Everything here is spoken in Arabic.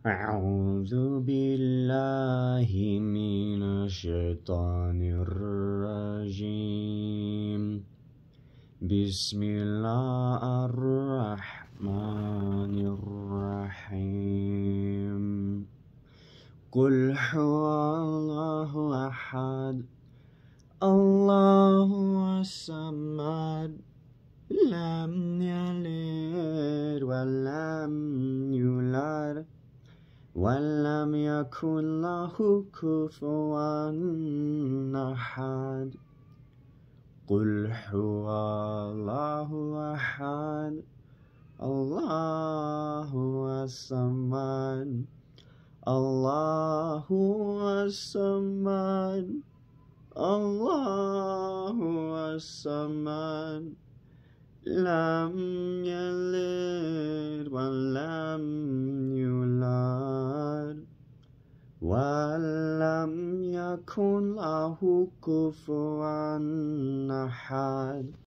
أعوذ بالله من الشيطان الرجيم. بسم الله الرحمن الرحيم. قل هو الله أحد الله الصمد لم يلد ولم يولد ولم يكن له كفوا أحد. قل هو الله أحد الله الصمد الله الصمد الله الصمد لم يلد ولم يولد ولم يكن له كفوا أحد.